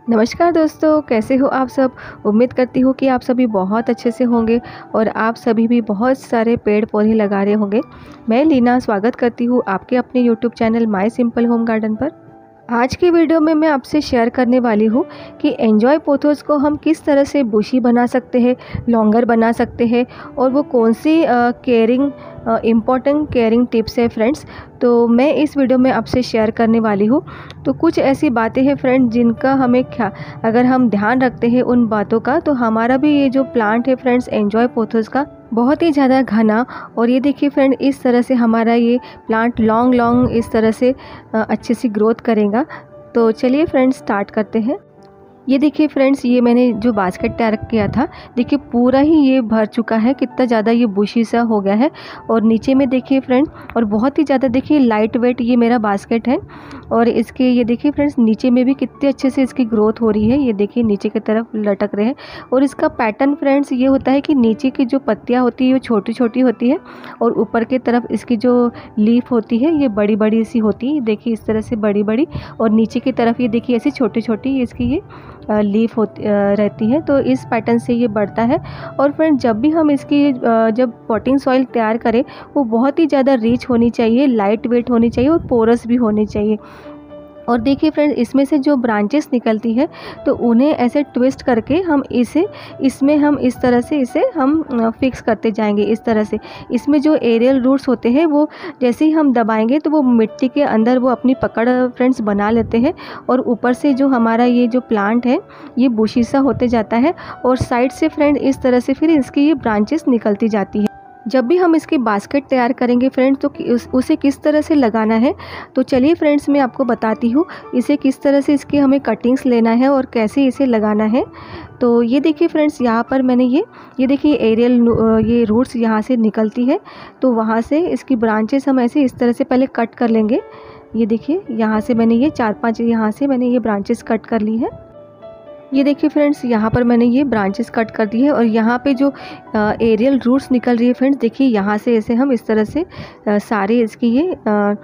नमस्कार दोस्तों, कैसे हो आप सब। उम्मीद करती हूँ कि आप सभी बहुत अच्छे से होंगे और आप सभी भी बहुत सारे पेड़ पौधे लगा रहे होंगे। मैं लीना स्वागत करती हूँ आपके अपने YouTube channel my simple home garden पर। आज की वीडियो में मैं आपसे शेयर करने वाली हूँ कि एंजॉय पोथोस को हम किस तरह से बुशी बना सकते हैं, लॉन्गर बना सकते हैं और वो कौन सी इम्पॉर्टेंट केयरिंग टिप्स है फ्रेंड्स। तो मैं इस वीडियो में आपसे शेयर करने वाली हूँ। तो कुछ ऐसी बातें हैं फ्रेंड्स जिनका हमें अगर हम ध्यान रखते हैं उन बातों का, तो हमारा भी ये जो प्लांट है फ्रेंड्स एंजॉय पोथोस का बहुत ही ज़्यादा घना, और ये देखिए फ्रेंड इस तरह से हमारा ये प्लांट लॉन्ग इस तरह से अच्छे से ग्रोथ करेगा। तो चलिए फ्रेंड्स स्टार्ट करते हैं। ये देखिए फ्रेंड्स, ये मैंने जो बास्केट तैयार किया था, देखिए पूरा ही ये भर चुका है, कितना ज़्यादा ये बुशी सा हो गया है। और नीचे में देखिए फ्रेंड्स, और बहुत ही ज़्यादा देखिए लाइट वेट ये मेरा बास्केट है। और इसके ये देखिए फ्रेंड्स नीचे में भी कितने अच्छे से इसकी ग्रोथ हो रही है। ये देखिए नीचे की तरफ लटक रहे हैं। और इसका पैटर्न फ्रेंड्स ये होता है कि नीचे की जो पत्तियाँ होती है वो छोटी छोटी होती है, और ऊपर की तरफ इसकी जो लीफ होती है ये बड़ी बड़ी सी होती है। देखिए इस तरह से बड़ी बड़ी, और नीचे की तरफ ये देखिए ऐसी छोटी छोटी इसकी ये लीफ होती रहती है। तो इस पैटर्न से ये बढ़ता है। और फ्रेंड जब भी हम इसकी जब पॉटिंग सॉइल तैयार करें, वो बहुत ही ज़्यादा रिच होनी चाहिए, लाइट वेट होनी चाहिए और पोरस भी होनी चाहिए। और देखिए फ्रेंड इसमें से जो ब्रांचेस निकलती है, तो उन्हें ऐसे ट्विस्ट करके हम इसमें हम इस तरह से इसे हम फिक्स करते जाएंगे। इस तरह से इसमें जो एरियल रूट्स होते हैं वो जैसे ही हम दबाएंगे तो वो मिट्टी के अंदर वो अपनी पकड़ फ्रेंड्स बना लेते हैं। और ऊपर से जो हमारा ये जो प्लांट है ये बुशी सा होते जाता है, और साइड से फ्रेंड इस तरह से फिर इसकी ये ब्रांचेस निकलती जाती है। जब भी हम इसकी बास्केट तैयार करेंगे फ्रेंड्स, तो उसे किस तरह से लगाना है, तो चलिए फ्रेंड्स मैं आपको बताती हूँ इसे किस तरह से इसकी हमें कटिंग्स लेना है और कैसे इसे लगाना है। तो ये देखिए फ्रेंड्स, यहाँ पर मैंने ये देखिए एरियल ये रूट्स यहाँ से निकलती है, तो वहाँ से इसकी ब्रांचेस हम ऐसे इस तरह से पहले कट कर लेंगे। ये देखिए यहाँ से मैंने ये 4-5 यहाँ से मैंने ये ब्रांचेस कट कर ली है। ये देखिए फ्रेंड्स, यहाँ पर मैंने ये ब्रांचेस कट कर दी है, और यहाँ पे जो एरियल रूट्स निकल रही है फ्रेंड्स, देखिए यहाँ से ऐसे हम इस तरह से सारे इसकी ये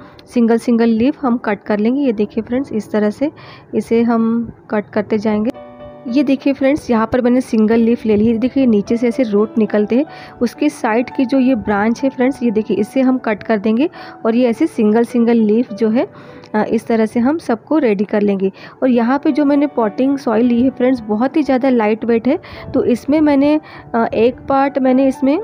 सिंगल लीफ हम कट कर लेंगे। ये देखिए फ्रेंड्स इस तरह से इसे हम कट करते जाएंगे। ये देखिए फ्रेंड्स, यहाँ पर मैंने सिंगल लीफ ले ली है। देखिए नीचे से ऐसे रूट निकलते हैं, उसके साइड की जो ये ब्रांच है फ्रेंड्स, ये देखिए इसे हम कट कर देंगे। और ये ऐसे सिंगल लीफ जो है इस तरह से हम सबको रेडी कर लेंगे। और यहाँ पे जो मैंने पॉटिंग सॉइल ली है फ्रेंड्स, बहुत ही ज़्यादा लाइट वेट है। तो इसमें मैंने एक पार्ट मैंने इसमें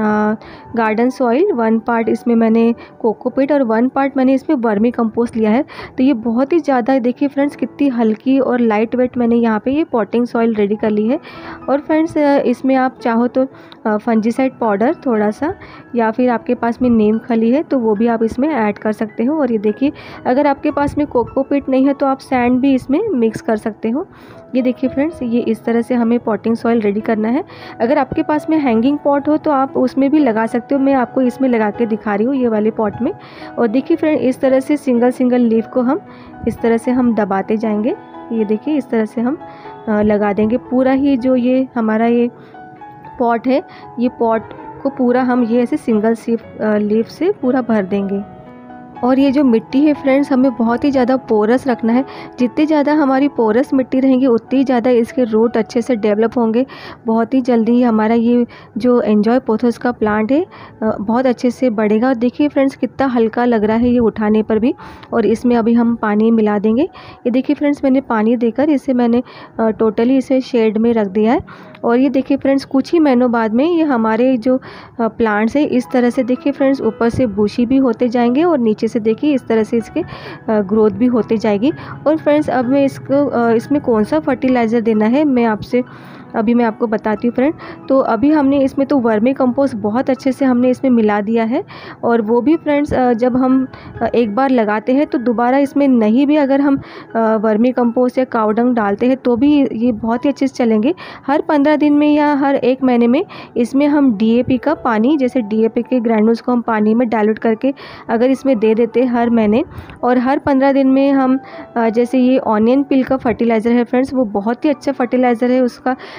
गार्डन सॉइल, 1 पार्ट इसमें मैंने कोकोपीट, और 1 पार्ट मैंने इसमें वर्मी कंपोस्ट लिया है। तो ये बहुत ही ज़्यादा देखिए फ्रेंड्स कितनी हल्की और लाइट वेट मैंने यहाँ पे ये पॉटिंग सॉइल रेडी कर ली है। और फ्रेंड्स इसमें आप चाहो तो फंजीसाइड पाउडर थोड़ा सा, या फिर आपके पास में नीम खली है तो वो भी आप इसमें ऐड कर सकते हो। और ये देखिए अगर आपके पास में कोकोपीट नहीं है तो आप सैंड भी इसमें मिक्स कर सकते हो। ये देखिए फ्रेंड्स, ये इस तरह से हमें पॉटिंग सॉइल रेडी करना है। अगर आपके पास में हैंगिंग पॉट हो तो आप उसमें भी लगा सकते हो। मैं आपको इसमें लगा के दिखा रही हूँ, ये वाले पॉट में। और देखिए फ्रेंड इस तरह से सिंगल लीफ को हम इस तरह से हम दबाते जाएंगे। ये देखिए इस तरह से हम लगा देंगे पूरा ही जो ये हमारा ये पॉट है, ये पॉट को पूरा हम ये ऐसे सिंगल लीफ से पूरा भर देंगे। और ये जो मिट्टी है फ्रेंड्स, हमें बहुत ही ज़्यादा पोरस रखना है। जितनी ज़्यादा हमारी पोरस मिट्टी रहेंगी उतनी ज़्यादा इसके रूट अच्छे से डेवलप होंगे। बहुत ही जल्दी हमारा ये जो एंजॉय पोथोस का प्लांट है बहुत अच्छे से बढ़ेगा। देखिए फ्रेंड्स कितना हल्का लग रहा है ये उठाने पर भी। और इसमें अभी हम पानी मिला देंगे। ये देखिए फ्रेंड्स, मैंने पानी देकर इसे मैंने टोटली इसे शेड में रख दिया है। और ये देखिए फ्रेंड्स कुछ ही महीनों बाद में ये हमारे जो प्लांट्स है इस तरह से देखिए फ्रेंड्स ऊपर से बुशी भी होते जाएंगे, और नीचे से देखिए इस तरह से इसके ग्रोथ भी होते जाएगी। और फ्रेंड्स अब मैं इसमें कौन सा फर्टिलाइज़र देना है अभी मैं आपको बताती हूँ फ्रेंड। तो अभी हमने इसमें तो वर्मी कंपोस्ट बहुत अच्छे से हमने इसमें मिला दिया है। और वो भी फ्रेंड्स जब हम एक बार लगाते हैं तो दोबारा इसमें नहीं भी अगर हम वर्मी कंपोस्ट या कावडंग डालते हैं तो भी ये बहुत ही अच्छे से चलेंगे। हर 15 दिन में या हर 1 महीने में इसमें हम डीएपी का पानी, जैसे डीएपी के ग्रैन्यूल्स को हम पानी में डाइल्यूट करके अगर इसमें दे देते हैं हर महीने, और हर 15 दिन में हम जैसे ये ऑनियन पिल का फर्टिलाइज़र है फ्रेंड्स, वो बहुत ही अच्छा फर्टिलाइज़र है। उसका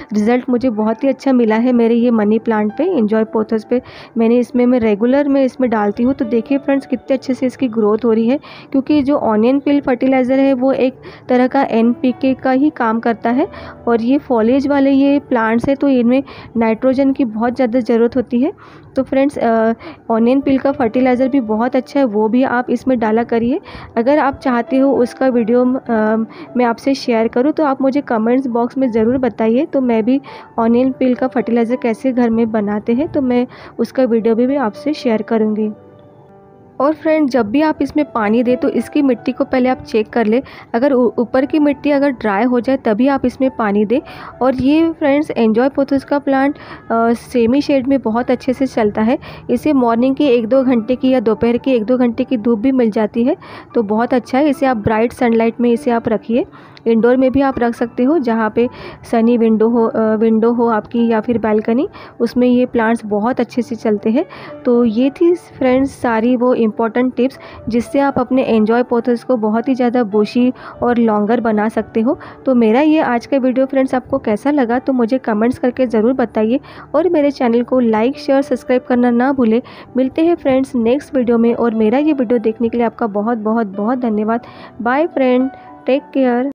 रिज़ल्ट मुझे बहुत ही अच्छा मिला है मेरे ये मनी प्लांट पे, एंजॉय पोथोस पे। मैं रेगुलर इसमें डालती हूँ, तो देखिए फ्रेंड्स कितने अच्छे से इसकी ग्रोथ हो रही है, क्योंकि जो ऑनियन पील फर्टिलाइज़र है वो एक तरह का NPK का ही काम करता है। और ये फॉलेज वाले ये प्लांट्स है, तो इनमें नाइट्रोजन की बहुत ज़्यादा ज़रूरत होती है। तो फ्रेंड्स ऑनियन पील का फर्टिलाइज़र भी बहुत अच्छा है, वो भी आप इसमें डाला करिए। अगर आप चाहते हो उसका वीडियो मैं आपसे शेयर करूँ, तो आप मुझे कमेंट्स बॉक्स में ज़रूर बताइए, तो मैं भी ऑनियन पील का फर्टिलाइज़र कैसे घर में बनाते हैं तो मैं उसका वीडियो भी आपसे शेयर करूँगी। और फ्रेंड, जब भी आप इसमें पानी दें तो इसकी मिट्टी को पहले आप चेक कर लें। अगर ऊपर की मिट्टी अगर ड्राई हो जाए तभी आप इसमें पानी दें। और ये फ्रेंड्स एंजॉय पोथोस का प्लांट सेमी शेड में बहुत अच्छे से चलता है। इसे मॉर्निंग की 1-2 घंटे की या दोपहर की 1-2 घंटे की धूप भी मिल जाती है, तो बहुत अच्छा है। इसे आप ब्राइट सनलाइट में इसे आप रखिए। इंडोर में भी आप रख सकते हो, जहाँ पे सनी विंडो हो आपकी, या फिर बालकनी, उसमें ये प्लांट्स बहुत अच्छे से चलते हैं। तो ये थी फ्रेंड्स सारी वो इम्पॉर्टेंट टिप्स जिससे आप अपने एंजॉय पोथोस को बहुत ही ज़्यादा बुशी और लॉन्गर बना सकते हो। तो मेरा ये आज का वीडियो फ्रेंड्स आपको कैसा लगा तो मुझे कमेंट्स करके ज़रूर बताइए, और मेरे चैनल को लाइक शेयर सब्सक्राइब करना ना भूलें। मिलते हैं फ्रेंड्स नेक्स्ट वीडियो में, और मेरा ये वीडियो देखने के लिए आपका बहुत बहुत बहुत धन्यवाद। Bye friend, take care.